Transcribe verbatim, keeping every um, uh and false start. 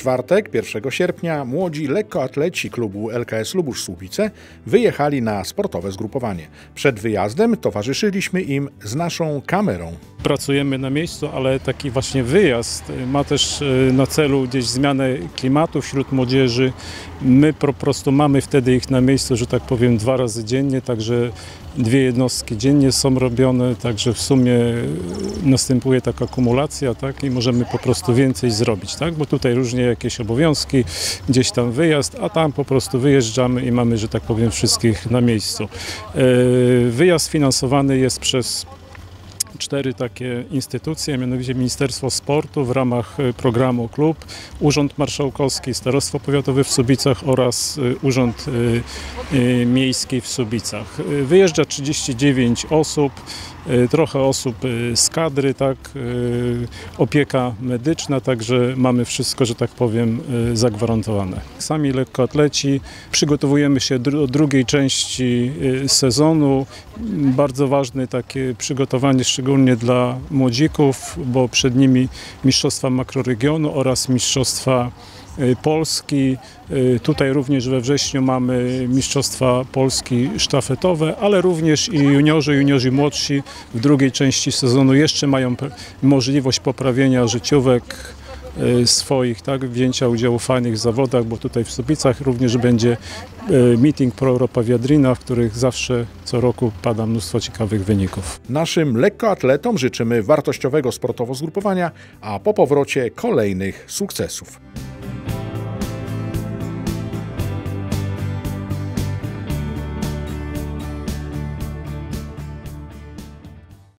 czwartek, pierwszego sierpnia, młodzi lekkoatleci klubu L K S Lubusz Słubice wyjechali na sportowe zgrupowanie. Przed wyjazdem towarzyszyliśmy im z naszą kamerą. Pracujemy na miejscu, ale taki właśnie wyjazd ma też na celu gdzieś zmianę klimatu wśród młodzieży. My po prostu mamy wtedy ich na miejscu, że tak powiem, dwa razy dziennie, także dwie jednostki dziennie są robione, także w sumie następuje taka kumulacja, tak, i możemy po prostu więcej zrobić, tak, bo tutaj różnie jakieś obowiązki, gdzieś tam wyjazd, a tam po prostu wyjeżdżamy i mamy, że tak powiem, wszystkich na miejscu. Wyjazd finansowany jest przez cztery takie instytucje, mianowicie Ministerstwo Sportu w ramach programu Klub, Urząd Marszałkowski, Starostwo Powiatowe w Słubicach oraz Urząd Miejski w Słubicach. Wyjeżdża trzydzieści dziewięć osób, trochę osób z kadry, tak, opieka medyczna, także mamy wszystko, że tak powiem, zagwarantowane. Sami lekkoatleci przygotowujemy się do drugiej części sezonu. Bardzo ważne takie przygotowanie, szczególnie dla młodzików, bo przed nimi mistrzostwa makroregionu oraz mistrzostwa Polski. Tutaj również we wrześniu mamy mistrzostwa Polski sztafetowe, ale również i juniorzy, juniorzy młodsi w drugiej części sezonu jeszcze mają możliwość poprawienia życiówek swoich, tak, wzięcia udziału w fajnych zawodach, bo tutaj w Słubicach również będzie meeting Pro Europa Viadrina, w których zawsze co roku pada mnóstwo ciekawych wyników. Naszym lekkoatletom życzymy wartościowego sportowo zgrupowania, a po powrocie kolejnych sukcesów.